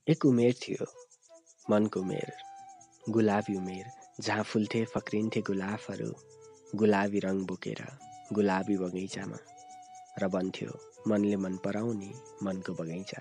एक उमेर थियो, मनको उमेर, गुलाबी उमेर, जहाँ फुल्थे फक्रिन्थे गुलाबहरू गुलाबी रङ बोकेर गुलाबी बगैँचामा, र बन्थ्यो मनले मन पराउने मनको बगैँचा।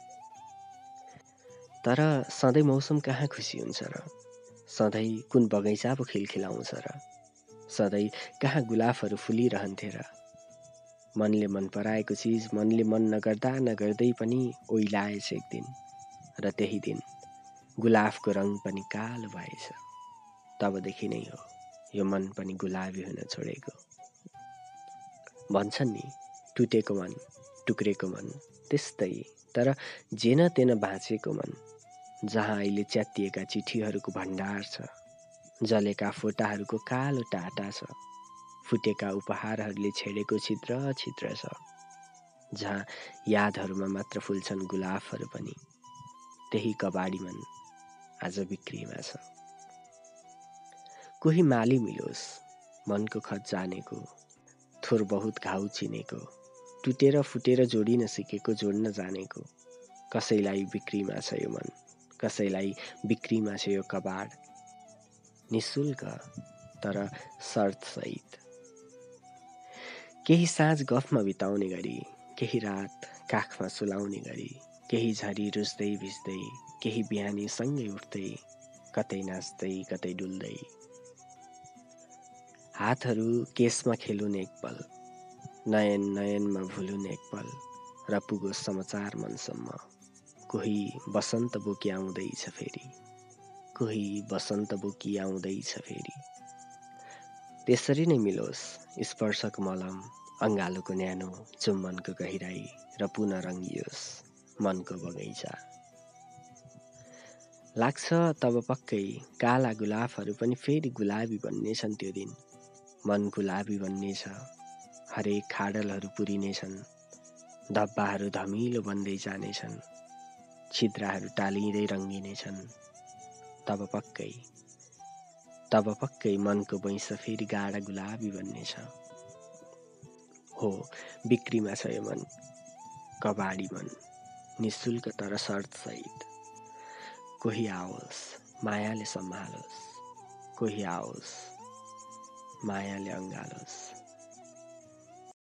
तर सधैँ मौसम कहाँ खुसी हुन्छ र? सधैँ कुन बगैँचा पो खिलखिलाउँछ र? सधैँ कहाँ गुलाबहरू फुलिरहन्थे र? मनले मन पराएको चिज मनले मन नगर्दा नगर्दै पनि ओइलाएछ एक दिन, र त्यही दिन गुलाबको रङ पनि कालो भएछ। तबदेखि नै हो यो मन पनि गुलाबी हुन छोडेको। भन्छन् नि, टुटेको मन, टुक्रेको मन, त्यस्तै तर जेन तेन बाँचेको मन, जहाँ अहिले च्यातिएका चिठीहरूको भण्डार छ, जलेका फोटाहरूको कालो टाटा छ, फुटेका उपहारहरूले छेडेको छिद्र छिद्र छ, जहाँ यादहरूमा मात्र फुल्छन् गुलाबहरू पनि, त्यही कबाडी मन आज बिक्रीमा छ। कोही माली मिलोस् मनको खत जानेको, थोर बहुत घाउ चिनेको, टुटेर फुटेर जोडिन सिकेको जोड्न जानेको, कसैलाई बिक्रीमा छ यो मन, कसैलाई बिक्रीमा छ यो कबाड, निशुल्क तर शर्त सहित। केही साँझ गफमा बिताउने गरी, केही रात काखमा सुलाउने गरी, केही झरी रुस्दै भिज्दै, केही बिहानी सँगै उठ्दै, कतै नाच्दै कतै डुल्दै, हातहरू केसमा खेलुन् एक पल, नयन नयनमा भुलुन् एक पल, र पुगोस् समाचार मनसम्म, कोही बसन्त बोकी आउँदैछ फेरि, कोही बसन्त बोकी आउँदैछ फेरि। त्यसरी नै मिलोस् स्पर्शको मलम, अङ्गालोको न्यानो, चुम्बनको गहिराई, र पुनः रङ्गियोस् मनको बगैँचा। लाग्छ तब पक्कै काला गुलाबहरू पनि फेरि गुलाबी बन्नेछन् त्यो दिन, मन गुलाबी बन्नेछ, हरेक खाडलहरू पुरिनेछन्, धब्बाहरू धमिलो बन्दै जानेछन्, छिद्राहरू टालिँदै रङ्गिनेछन्। तब पक्कै मनको बैंस फेरि गाढा गुलाबी बन्नेछ। हो, बिक्रीमा छ यो मन, कबाडी मन, निशुल्क तर शर्त सहित। कोही आओस् मायाले सम्हालोस्, कोही आओस् मायाले अँगालोस्।